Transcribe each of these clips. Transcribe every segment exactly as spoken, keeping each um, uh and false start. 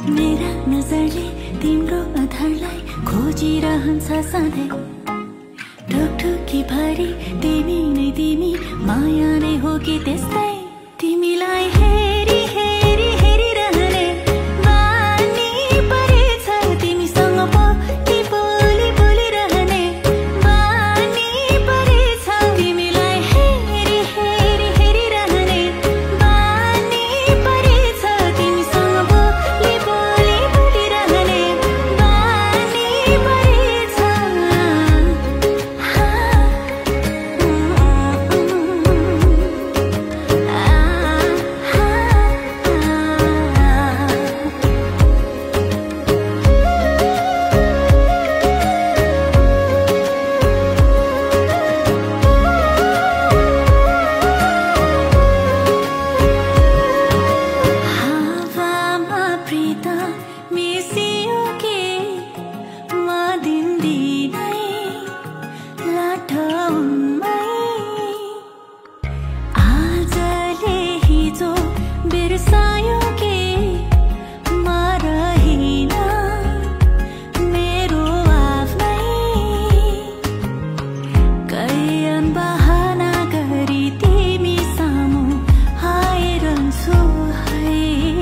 मेरा नजरले तिम्रो आधारलाई खोजिरहन्छ सधैँ। ढुकढुकी भरि तिमी नै तिमी, माया नै हो कि त्यस्तै। तिमीलाई हेरी हेरी हेरिरहने बानी परेछ, तिमीसँग बोली बोली बोलिरहने बानी परेछ। तिमीलाई हेरी हेरी हेरिरहने बानी परेछ, तिमीसँग बोली बोली बोलिरहने बानी परेछ। हावामा प्रीता मिसियो के म दिनदिनै लाटौँमै। आजले हिजो बिर्सायो के म रहिन मेरो आफ्नै। कैयन बहाना गरी तिमी सामु आइरहन्छु है।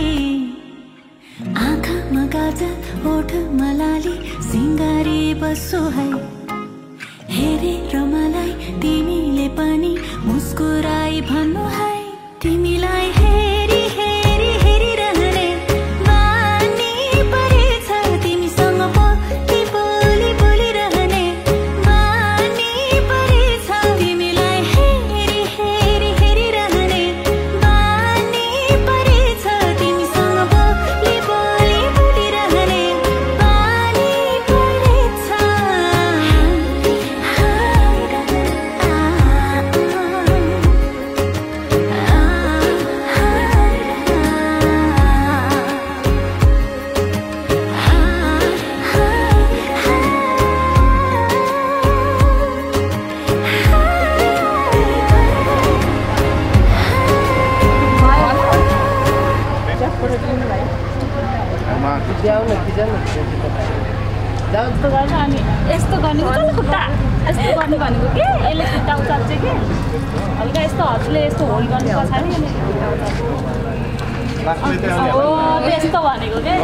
आँखामा काजल ओठमा लाली सिँगारी बस्छु है। हेरेर मलाई तिमीले पनि मुस्कुराई भन्नु है। तिमीलाई हेरी हेरी हेरिरहने बानी परेछ, तिमीसँग बोली बोली बोलिरहने बानी परेछ। तिमीलाई हेरी हेरी हेरिरहने बानी परेछ, तिमीसँग बोली बोली बोलिरहने बानी परेछ। यस्तो गर्नु अनि यस्तो गर्ने उचाल्नु खुट्टा यस्तो गर्ने भनेको के यसले खुट्टा उचाल्छ के हल्का यस्तो हजुरले यस्तो होल्ड गर्नु पछाडि हो त्यस्तो भनेको के।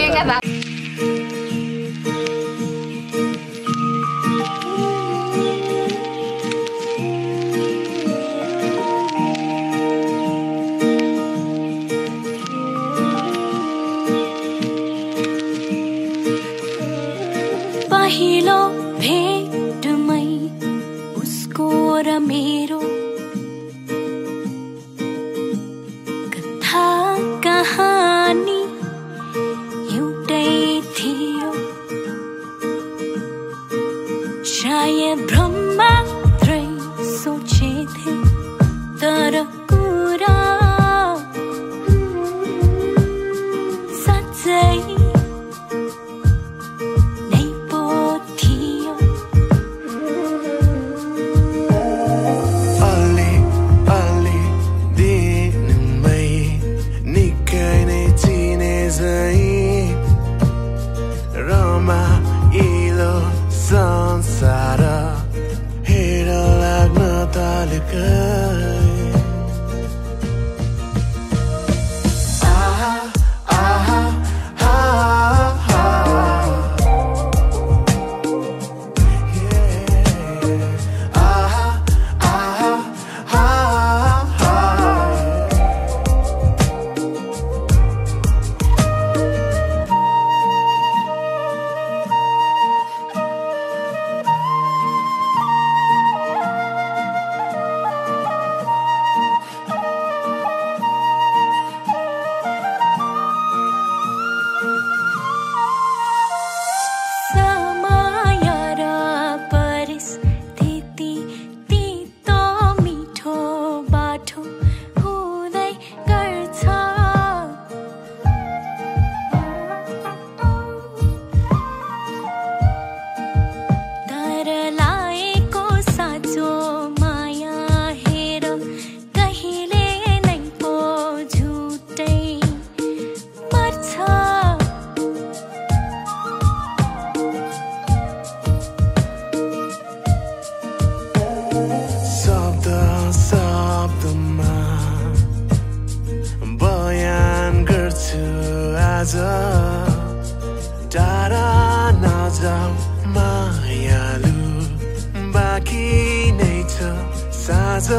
पहिलो भेटमै उसको र मेरो कथा कहानी एउटै थियो। आज टाढा नजाऊ मायालु बाँकी नै छ साँझ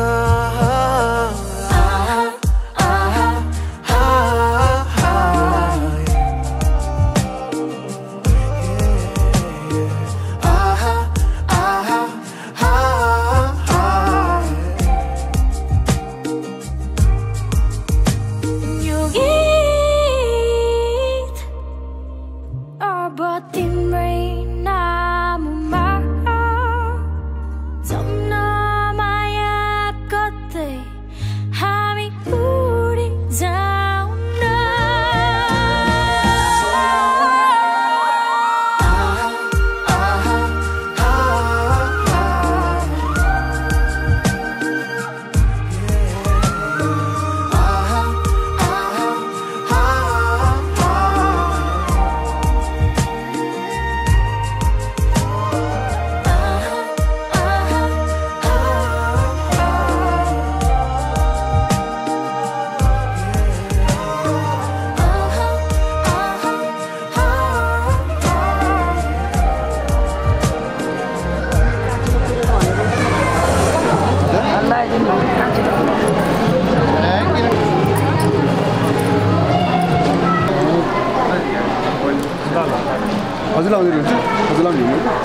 हजुर आउँदै हुन्छ हजुर आउँदै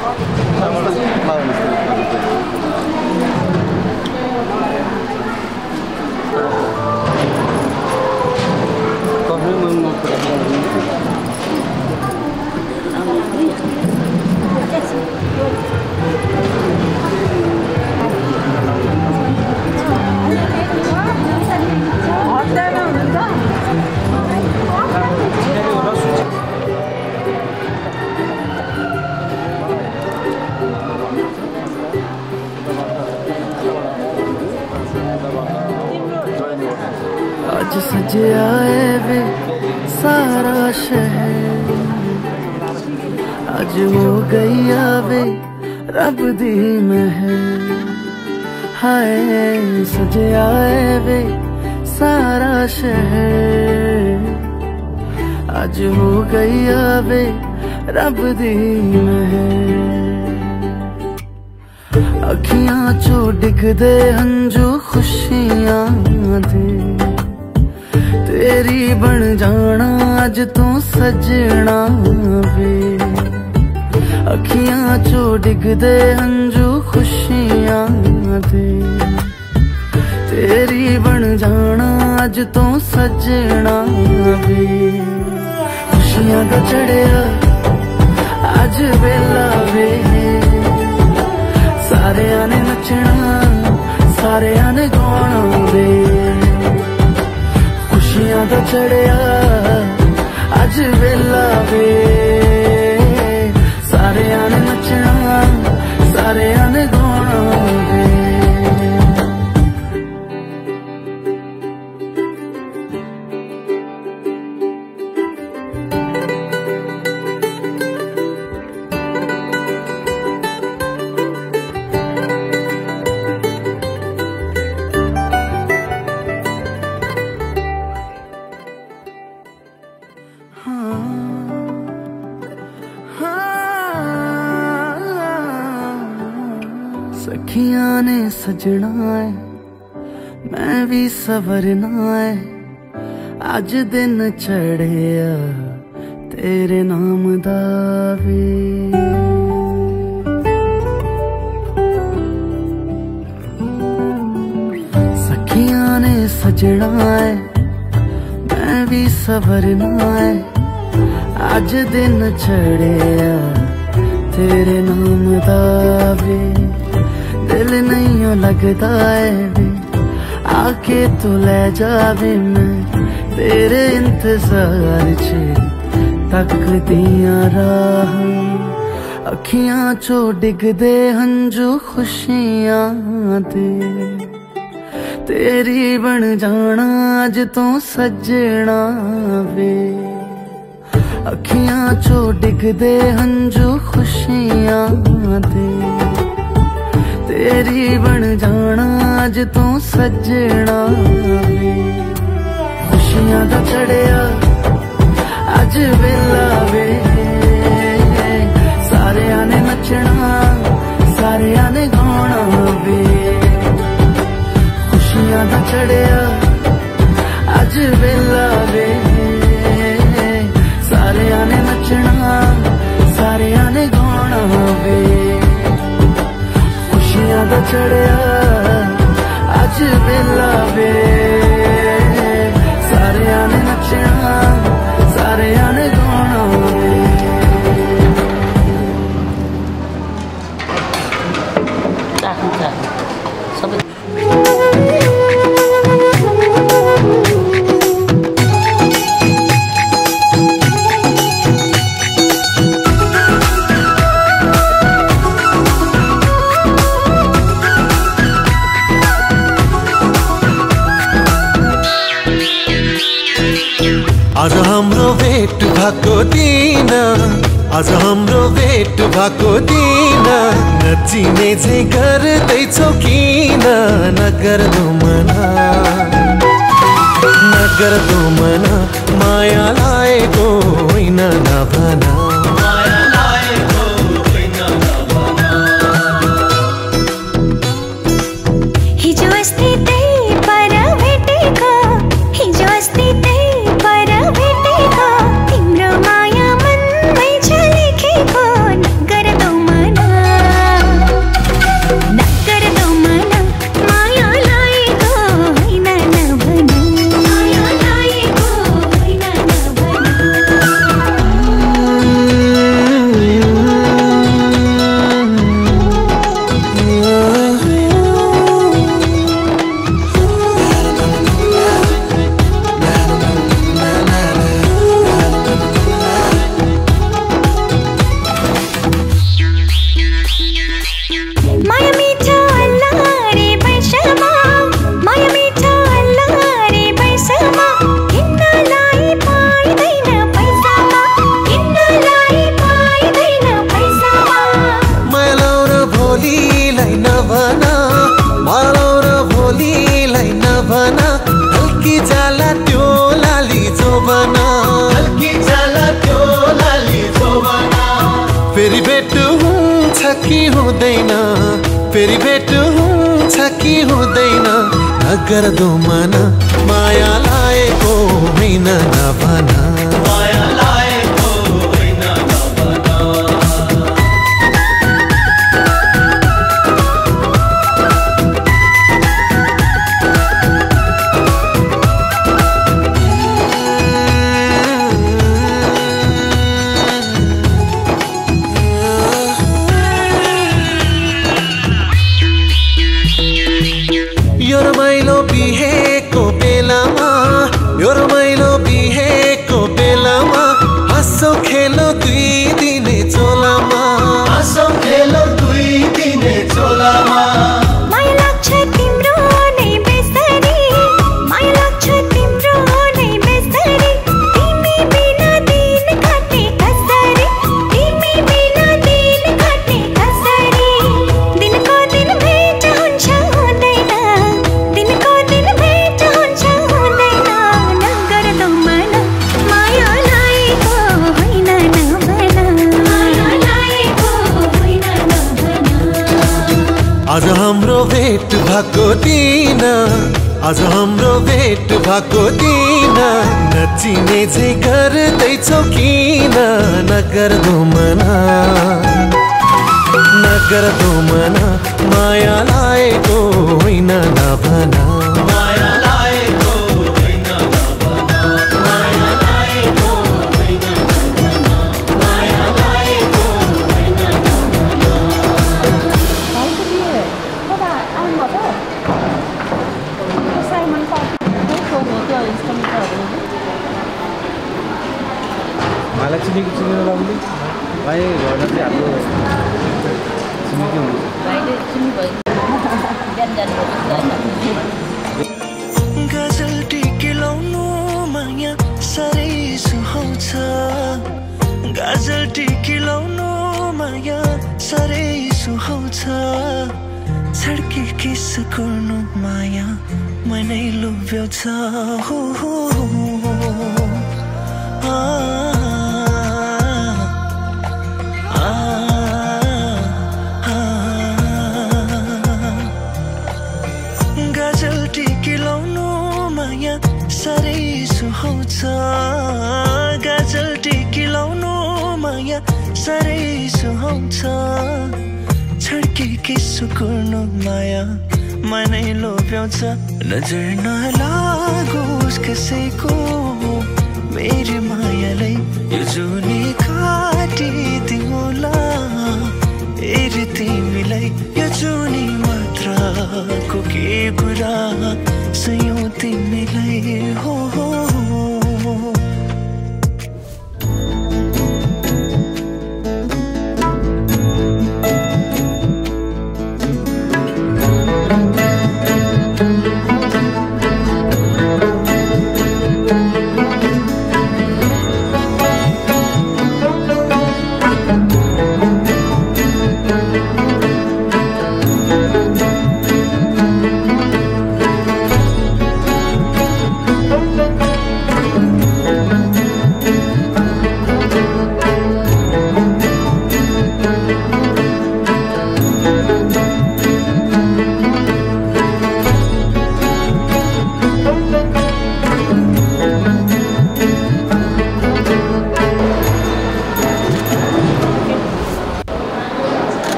आज सजे आए वे सारा शहर आज हो गई आवे रब दी महर हाय सजे आए वे सारा शहर आज हो गई आवे रब दी महर अखियां चो डिगदे हंजू खुशियां दे तेरी बन जाना अज तू सजना वे अखियां चो डिगदे हंजू खुशियां दे तेरी बन जाना अज तू सजना वे खुशियां दा चढ़िया अज वेला वे सारे ने नचना सारे ने गाना वे खुशियां दा चढ़िया अज वेला वे सारे ने नचना सारे ने गाना वे सखियां ने सजना है मैं भी सवरना है अज दिन चढ़िया तेरे नाम दा वे सखियां ने सजना है मैं भी सवरना है अज दिन चढ़िया तेरे नाम दा वे दिल नहीं लगता है वे आके तू ले जावे मैं तेरे इंतजार च तक दिया राह अखियां चो डिगदे हंजू खुशियां दे तेरी बन जाना अज तू सजना वे अखियां चो डिगदे हंजू खुशियां दे तेरी बन जाना अज तू सजना वे खुशियां दा चढ़िया हाम्रो भेट भएको दिन आज हाम्रो भेट भएको दिन नचिने झै गर्दैछौ किन नगर्दो मना नगर्दो मना माया लागेको होइन नभना हिजो अस्ति त्यही पर भेटेको हिजो अस्ति त्यही पर भेटेको तिम्रो माया मनमै छ लेखेको नगर्दो मना नगर्दो मना माया लागेको होइन नभना माया लागेको होइन माया मिठो अल्लाह रे पैसामा माया मिठो अल्लाह रे पैसामा किन्नलाई पाइदैन पैसामा किन्नलाई पाइदैन पैसामा माया लाउन भोलिलाई नभना माया लाउन भोलिलाई नभना हल्की जाला त्यो लाली जोबना हल्की जाला त्यो लाली जोबना फेरि भेट हुन्छ कि हुँदैन फेरि भेट हुन्छ कि हुँदैन नगर्दो मना माया लागेको होइन नभना माया लागेको होइन नभना यो रमाइलो बिहेको बेलामा यो रमाइलो बिहेको बेलामा हाँसो खेलो दुई दिने चोलामा हाँसो खेलो दुई दिने चोलामा माया लाग्छ तिम्रो नै बेसरी माया लाग्छ तिम्रो नै बेसरी तिमी बिना दिन काट्ने कसरी तिमी बिना दिन काट्ने कसरी दिनको दिन भेट हुन्छ हुँदैन दिनको दिन भेट हुन्छ हुँदैन नगर्दो मना माया लागेको होइन नभना माया लागेको होइन नभना आज हाम्रो भेट भएको दिन आज हाम्रो भेट भएको दिन नचिने झै गर्दैछौ किन नगर्दो मना नगर्दो मना माया लागेको होइन नभना माया लागेको होइन नभना माया लागेको होइन नभना माया लागेको होइन भाइको बिहे कता आउनुभयो त त्यो साइमन पार्टी सोध्नु त्यो इन्स्ट्रुमेन्टहरू मलाई चिनेको चिनेर लाउने भाइ घरमा चाहिँ हाम्रो छिमेकी हुनुहुन्छ भाइले चिन्नु भयो बिहान जानुभयो गजल टिकी लाउनु माया साह्रै सुहाउँछ गजल टिकी लाउनु माया साह्रै सुहाउँछ छड्के किस गर्नु माया मनै लोभ्याउँछ हो हो आ गजल टिकी लाउनु माया साह्रै सुहाउँछ गजल टिकी लाउनु माया साह्रै सुहाउँछ छड्के किस गर्नु माया मनै लोभ्याउँछ नजर नलागोस् कसैको मेरो मायालाई यो जुनी काटिदिउँला हेर तिमीलाई यो जुनी मात्रको के कुरा सयौँ तिमीलाई हो हो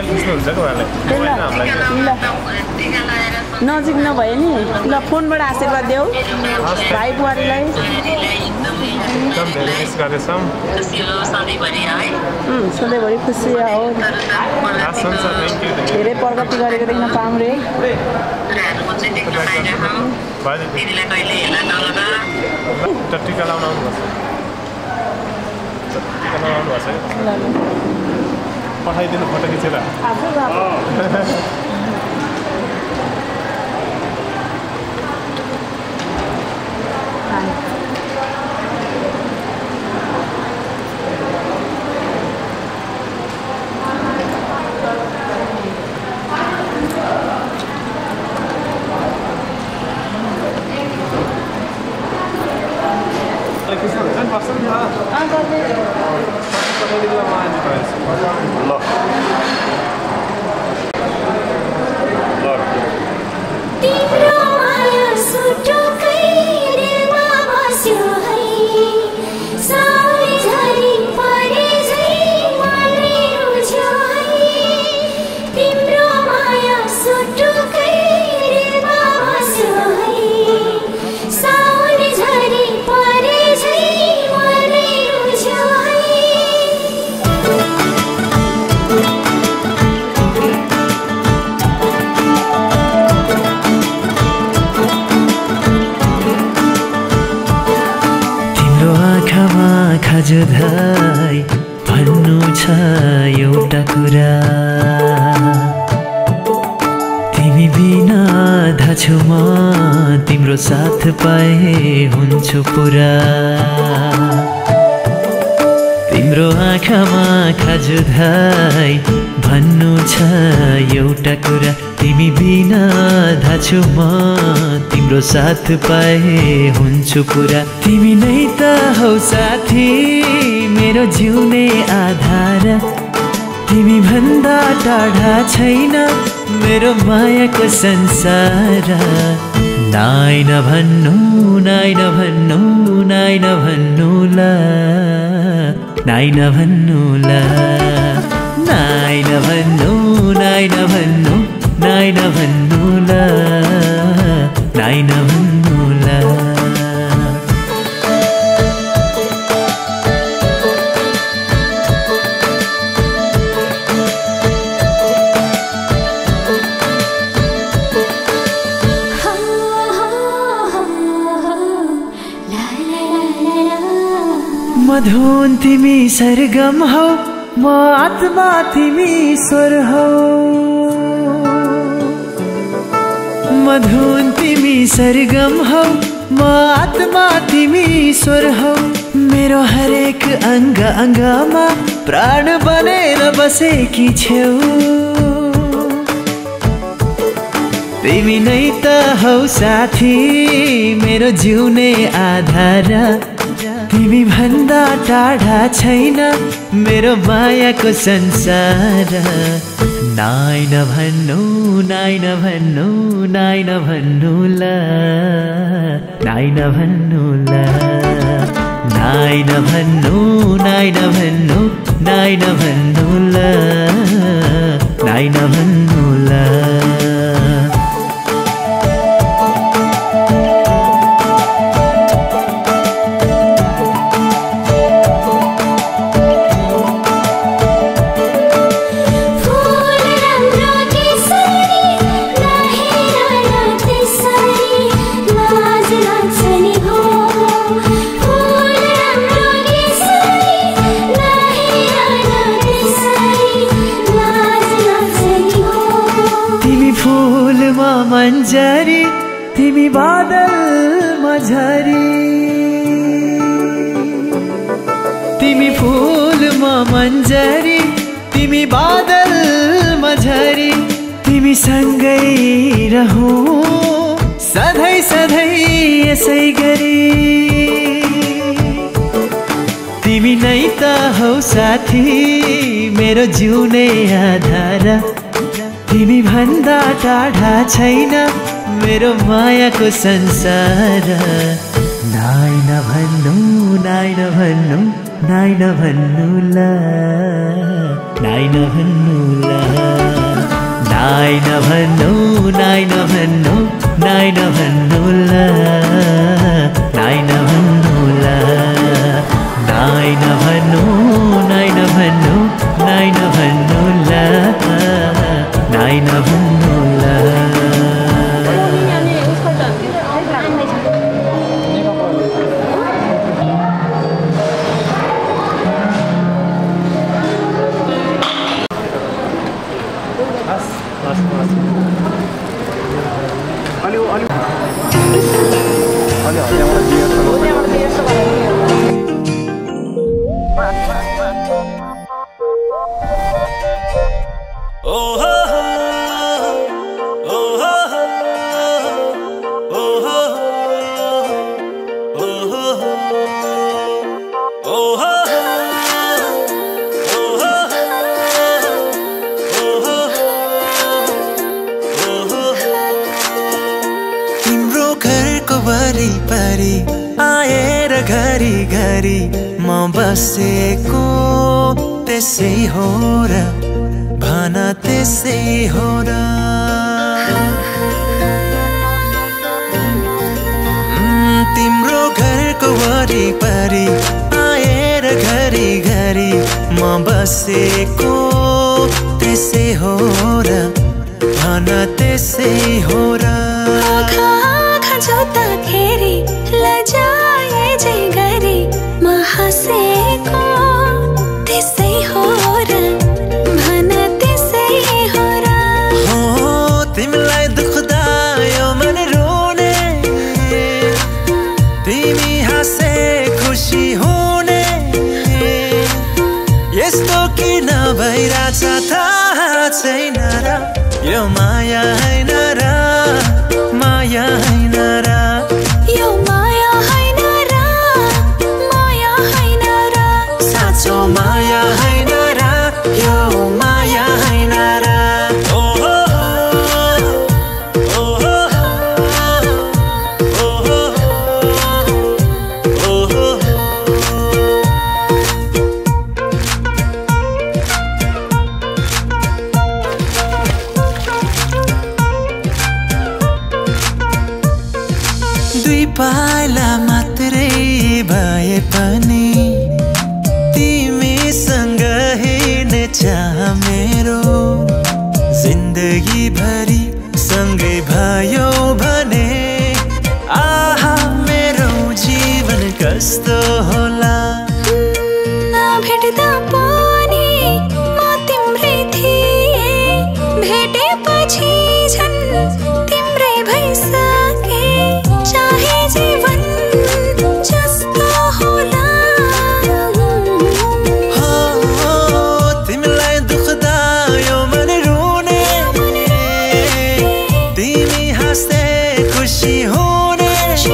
मोबाइल खिच्नुहुन्छ कि उहाँलाई मोबाइल हामीलाई नजिक नभए नि ल फोनबाट आशीर्वाद देऊ भाइ बुहारीलाई एकदम धेरै मिस गर्दैछौँ सधैँभरि खुसी हो हस् हुन्छ थ्याङ्क यू धेरै प्रगति गरेको देख्न पाऊँ रे टिका लाउन आउनुपर्छ टिका लाउन आउनुपर्छ पठाइदिनु फोटो खिचेर तिम्रो माया सुटुकै दिलमा बस्यो है साउरी झरी परे झै मलाई रुझ्यो है तिम्रो माया सुटुकै दिलमा बस्यो है साउरी झरी परे झै मलाई रुझ्यो है खाजुधाई भन्नु छ एउटा कुरा तिमी बिना धाछु म तिम्रो साथ पाए हुन्छु पुरा तिम्रो आँखामा खाजुधाई भन्नु छ एउटा कुरा तिमी बिना धाछु म तिम्रो साथ पाए हुन्छु पुरा तिमी नै त हौ साथी मेरो जिउने आधार तिमी भन्दा टाढा छैन मेरो मायाको संसार नाइ नभन्नु नाइ नभन्नु नाइ नभन्नु ल नाइ नभन्नु ल नाइ नभन्नु नाइ नभन्नु नाइ नभन्नु ल नाइ नभन्नु ल मधुन तिमी सरगम हौ म आत्मा तिमी स्वर हौ मधुन तिमी सरगम हौ म आत्मा तिमी स्वर हौ मेरो हरेक अङ्ग अङ्गमा प्राण बनेर बसेकी छेउ तिमी नै त हौ साथी मेरो जिउने आधार तिमी भन्दा टाढा छैन मेरो मायाको संसार नाइ नभन्नु नाइ नभन्नु नाइ नभन्नु ल नाइ नभन्नु ल नाइ नभन्नु नाइ नभन्नु नाइ नभन्नु ल नाइ नभन्नु ल मन्जरी तिमी बादल मझरी तिमी फूल म मन्जरी तिमी बादल मझरी तिमी सँगै रहौं सधैँ सधैँ यसै गरी तिमी नै त हौ साथी मेरो जिउने आधार तिमी भन्दा टाढा छैन मेरो मायाको संसार नाइ नभन्नु नाइ नभन्नु नाइ नभन्नुला नाइ नभन्नुला नाइ नभन्नु नाइ नभन्नु नाइ नभन्नुला नाइ नभन्नुला नाइ नभन्नु नाइ नभन्नु नाइ नभन्नुला नाइ नभन्नुला वरिपरि आएर घरी घरी म बसेको त्यसै हो र भन त्यसै हो र तिम्रो घरको वरिपरि आएर घरी घरी म बसेको त्यसै हो र भन त्यसै हो र जोत्दाखेरि लजाए जै गरी म हाँसेको त्यसै हो र भन त्यसै हो र हो तिमीलाई दुख्दा यो मन रोने तिमी हाँसे खुसी हुने यस्तो किन भइरहेछ थाहा छैन र यो माया हैन र माया हैन र यो माया हैन र माया हैन र साँचो माया हैन र यो माया हैन र ओ हो ओ हो ओ हो ओ हो दुई पाइला मात्रै भए पनि तिमीसँग हिँड्ने चाह मेरो जिन्दगी भरि सँगै भयो भने आहा मेरो जीवन कस्तो होला भेट्दा पनि म तिम्रै थिएँ भेटेपछि झन् तिम्रै भइसके चाहे जीवन जस्तो होला हो तिमीलाई दुख्दा यो मन रोने तिमी हाँस्दै खुसी हुने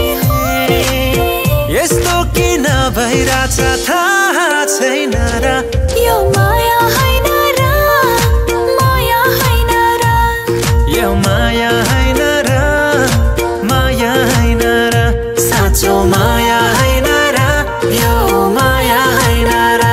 यस्तो किन भइरहेछ थाहा छैन र यो माया हैन र माया हैन र यो माया हैन र माया हैन र साँचो माया हैन र यो माया हैन र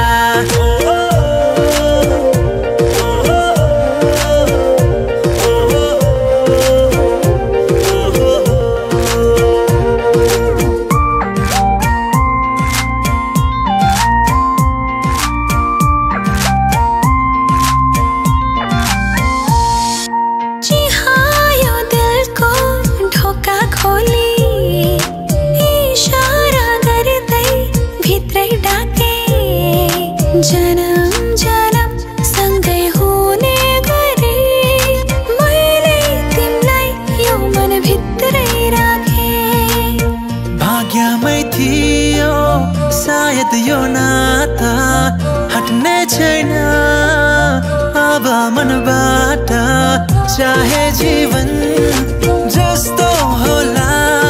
चिहायो दिलको ढोका खोली इशारा गर्दै भित्रै डाके जन्म जन्म सँगै हुने गरे मैले तिमीलाई यो मन भित्रै राखे भाग्यमै थियो सायद यो नाता हट्ने छैन अब मनबाट चाहे जीवन जस्तो होला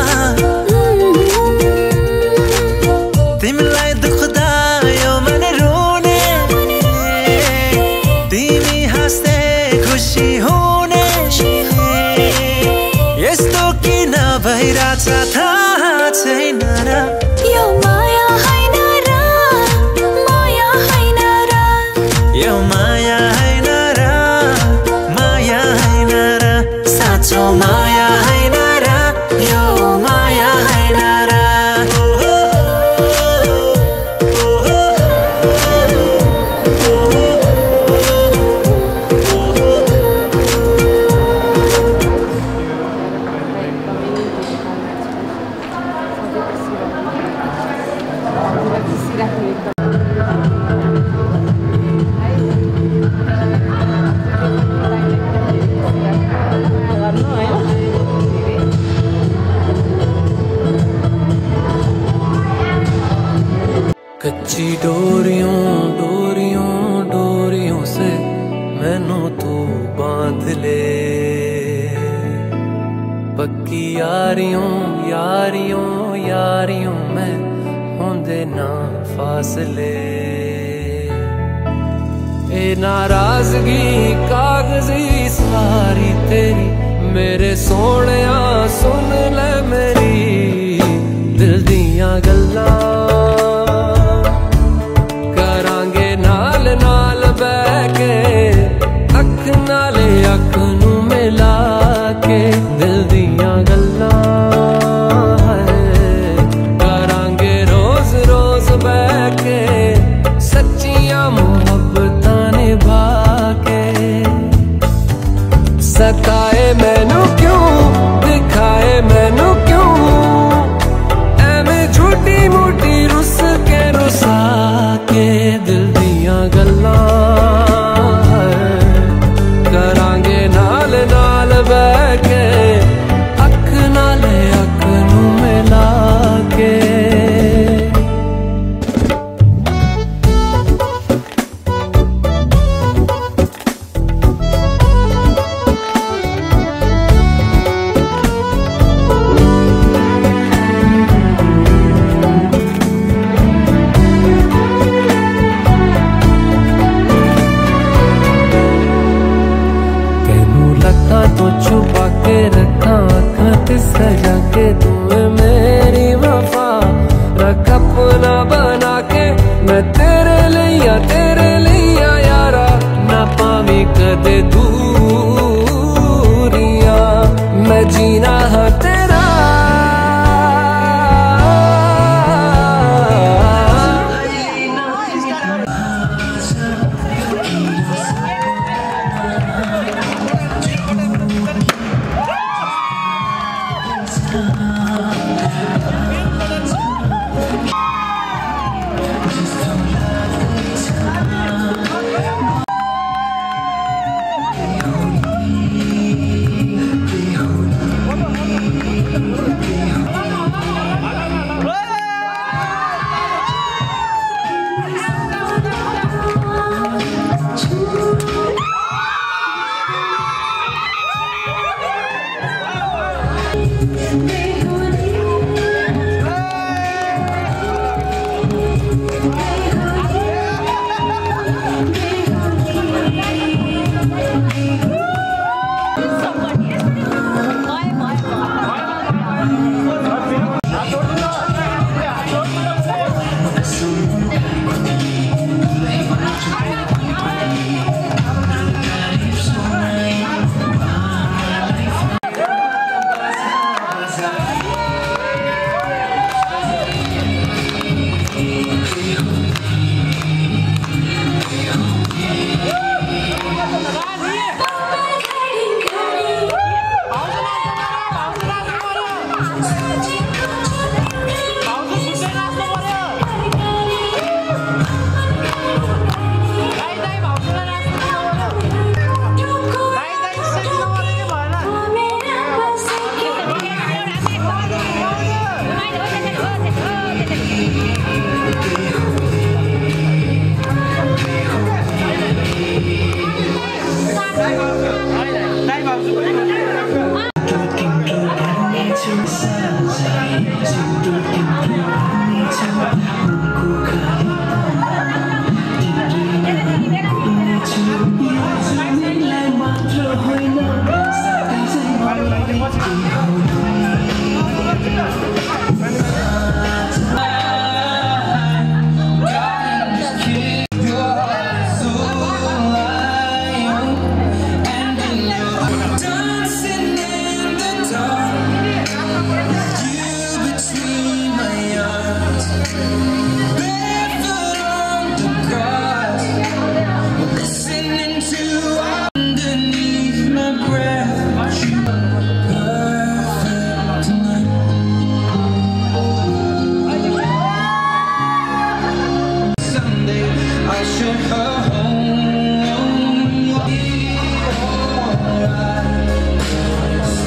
तिमीलाई दुख्दा यो मन रोने तिमी हाँस्दै खुसी हुने यस्तो किन भइरहेछ थाहा छैन र यो माया हैन र माया हैन र, यो माया हैन र। कच्ची डोरियों डोरियों डोरियों से मैनू तू बांध ले, पक्की यारियों यारियों यारियों में होंदे ना फासले। ए नाराजगी कागजी सारी तेरी, मेरे सोहणिया सुन ले मेरी दिल दियां गल्लां। नाल बह के अख नाले अख नू मिला के दिल दियां गल्लां करांगे रोज रोज बह के सच्चियां मुहब्बतां निभा के। सताए मैनू क्यों दिखाए मैनू क्यों, एवें झूठी मूठी रुस के रुसा के दिल दियां गल्लां करांगे नाल नाल बह के अख नाले अख नू मिला के। तो छुपा के रखा खत सजा के तुम्हें मेरी वफा रख अपना बना के। मैं तेरे लिया तेरे लिया यारा ना पावी कदे दूरियां, मैं जीना हाँ तेरा breath, you perfect tonight. Someday I'll show her home. You'll be alright. This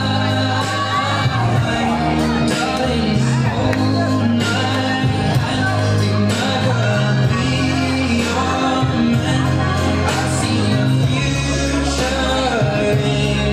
time, darling, hold my hand. Be my girl, be your man. I see a future in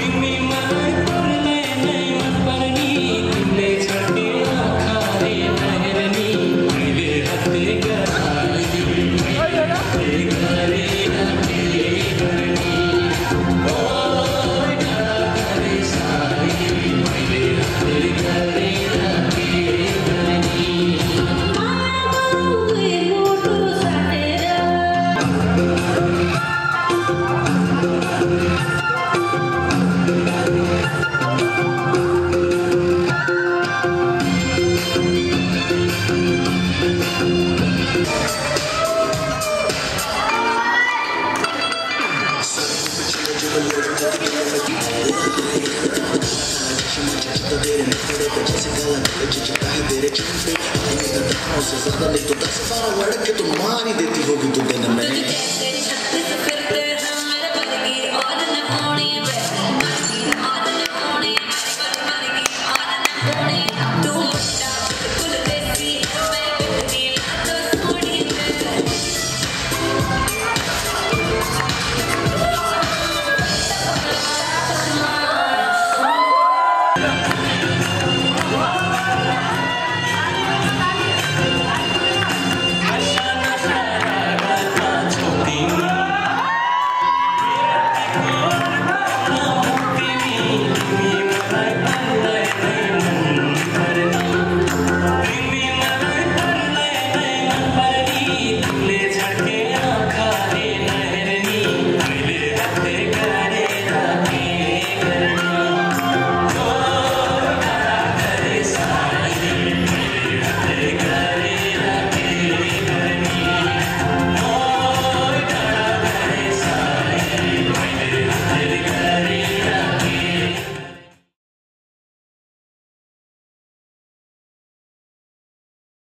तुम्हारी देती होगी तू दिन में